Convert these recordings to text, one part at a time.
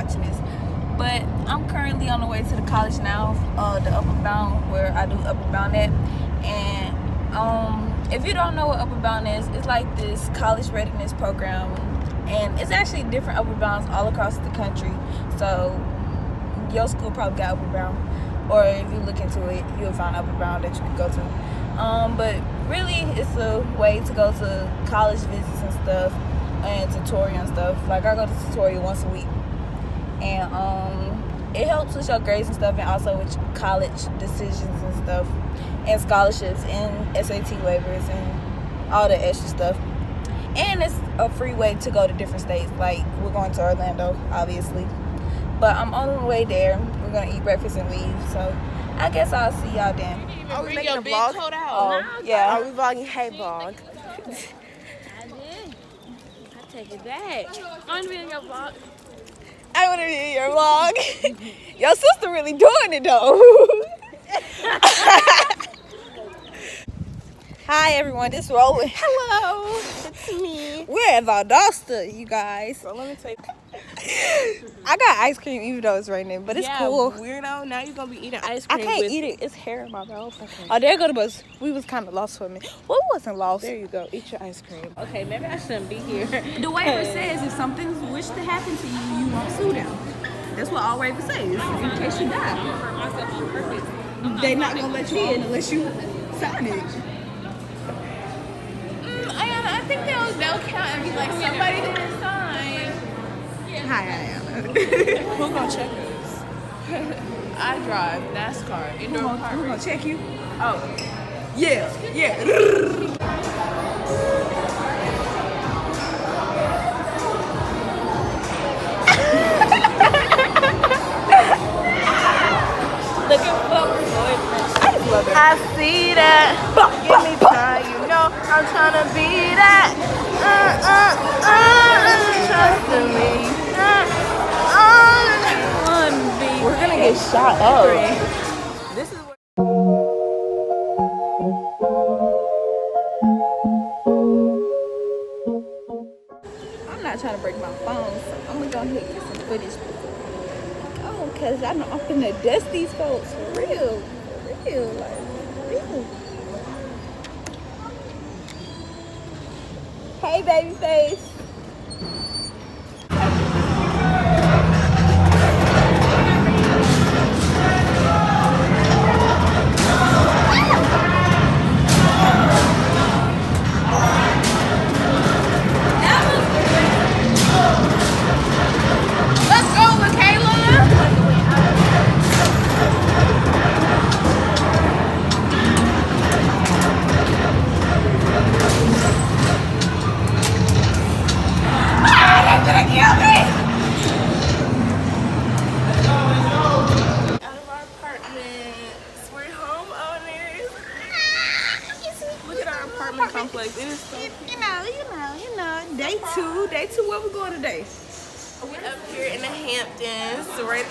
watching this. But I'm currently on the way to the college now, the Upward Bound, where I do Upward Bound at. And if you don't know what Upward Bound is, it's like this college readiness program, and it's actually different Upward Bounds all across the country. So your school probably got Upward Bound, or if you look into it, you'll find Upward Bound that you can go to. But really, it's a way to go to college visits and stuff, and tutorial and stuff. Like, I go to tutorial once a week, and it helps with your grades and stuff, and also with college decisions and stuff, and scholarships, and SAT waivers, and all the extra stuff. And it's a free way to go to different states. Like, we're going to Orlando, obviously, but I'm on the way there. We're gonna eat breakfast and leave, so I guess I'll see y'all then. Are we making a vlog? Oh, yeah. Are we vlogging? Hey, vlog. I did. I take it back. I want to be in your vlog. I want to be in your vlog. Your sister really doing it, though. Hi, everyone. This is Roland. Hello. It's me. We're at Valdosta, you guys. So let me tell you. I got ice cream even though it's raining, but it's cool. Weirdo. Now you're going to be eating ice cream. I can't eat it. It's hair in my mouth. Okay. Oh, there go the bus. We was kind of lost for a minute. Well, we wasn't lost. There you go. Eat your ice cream. Okay, maybe I shouldn't be here. The waiver says if something's wish to happen to you, you won't sue them. That's what all waiver says, in case you die. They're not going to let you in unless you sign it. I think they'll count and be like, somebody didn't sign. Hi, Ayana. Who's going to check us? I drive NASCAR, indoor Who kart gonna race. check you? Oh, Yeah, yeah. looking for a boyfriend. I see that. Give me time, you know I'm trying to be that. Trust in me. We're gonna get shot up. This is what. I'm not trying to break my phone, so I'm gonna go ahead and get some footage. Oh, cause I know I'm finna dust these folks for real, like for real. Hey, baby face. Complex. It is so You know. Day two, where we going today? we up here in the Hamptons, right?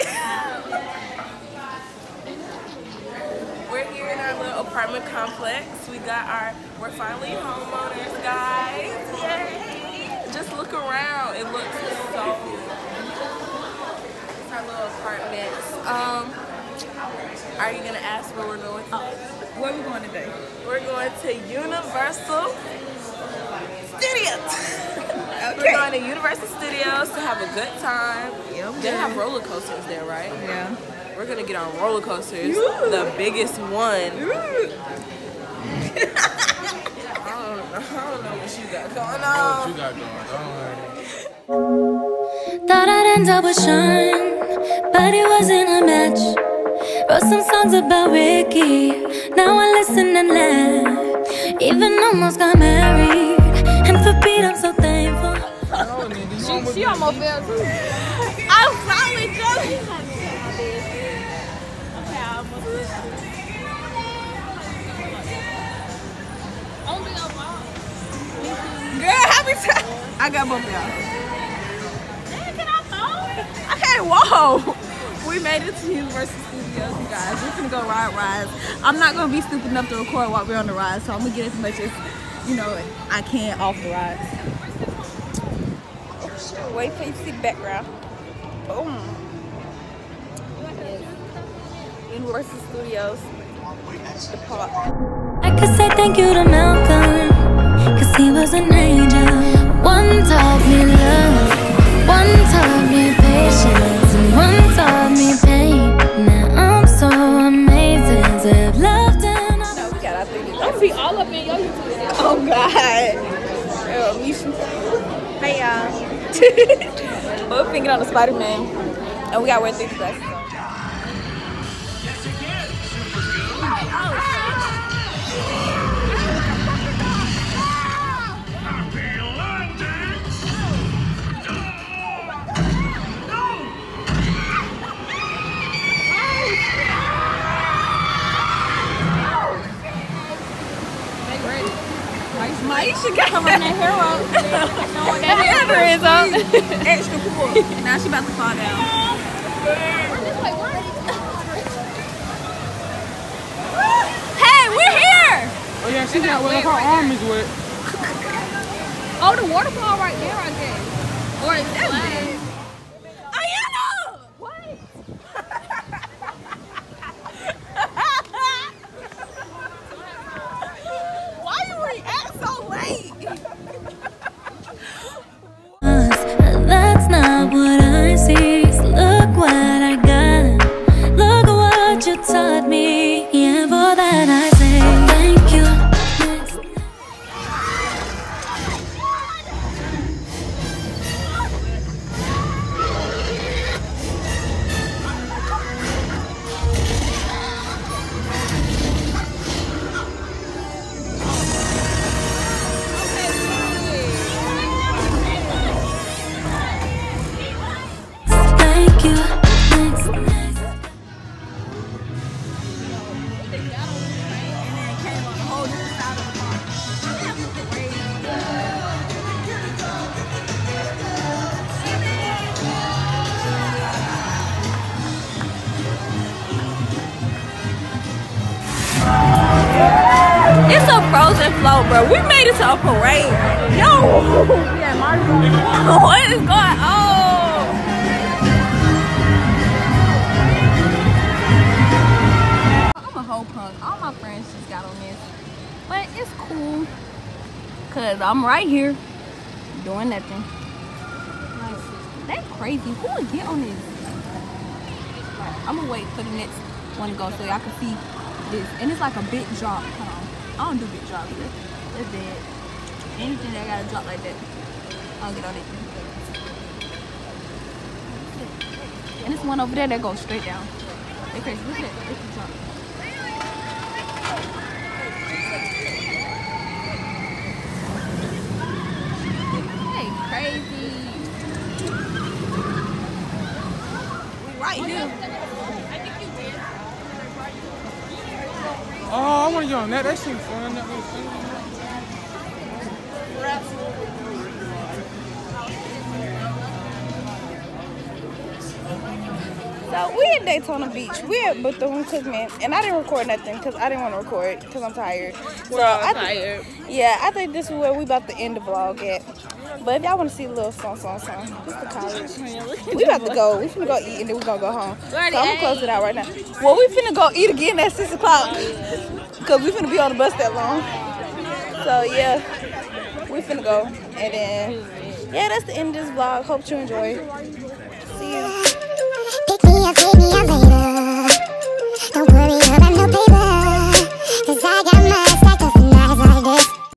We're here in our little apartment complex. We're finally homeowners, guys. Yay! Just look around. It looks so good. It's our little apartments. Are you gonna ask where we're going today? Where we going today? We're going to Universal Studios. Okay. We're going to Universal Studios to have a good time. Yep. They have roller coasters there, right? Yeah. We're gonna get on roller coasters. The biggest one. I don't know what you got going on. What you got going on? Thought I'd end up with Sean, but it wasn't a match. Wrote some songs about Ricky, now I listen and laugh. Even almost got married, and for Pete I'm so thankful. she almost fell too. I'm finally joking. Okay, I almost fell. Only a walk. Girl, how many times? I got both of y'all. Can I fall? I can't walk. We made it to Universal Studios, you guys. We're gonna go ride rides. I'm not gonna be stupid enough to record while we're on the ride, so I'm gonna get as much as, I can off the rides. Wait for you to see the background. Boom. Yes. Universal Studios. The park. I could say thank you to Malcolm, cause he was an angel. One taught me love, one taught me patience, and one taught me pain. Now I'm so amazing to have loved and No, we got our thing. I see all up in your YouTube video. Oh God. Hey y'all. We're thinking on the Spider-Man, and we got to wear 3 glasses on. Maisha got her that hair up. That hair is up. Extra cool. Now she about to fall down. Hey, we're here. Oh yeah, she got one of her arm is wet. Oh, the waterfall right there, I guess. Or is that bad? Ayana! What? Why you react so late? That's not what I see. So look what I got. Look what you taught me. Yeah, for that I say thank you. Thank you. Next. It's a frozen flow, bro. We made it to a parade. Yo! Yeah, what is going on? I'm a whole punk. All my friends just got on this. But it's cool. Cause I'm right here doing nothing. Like, that's crazy. Who would get on this? Right, I'm gonna wait for the next one to go so y'all can see this. And it's like a big drop. Hold on. I don't do big drops. That's dead. Anything that got a drop like that, I'll get on it. And this one over there that goes straight down. They crazy. Look at that. It's a drop. Hey, crazy. We right here. Oh, I want to get on that. That seems fun. That was fun. So we at Daytona Beach. We at Bethune Cookman, and I didn't record nothing because I didn't want to record because I'm tired. Tired. Yeah, I think this is where we about to end the vlog at. But if y'all want to see a little song, this is the college. We about to go. We finna go eat and then we gonna go home. So I'm gonna close it out right now. Well, we finna go eat again at 6 o'clock because we finna be on the bus that long. So yeah, we finna go, and then yeah, that's the end of this vlog. Hope you enjoy. See you. Pick me up later.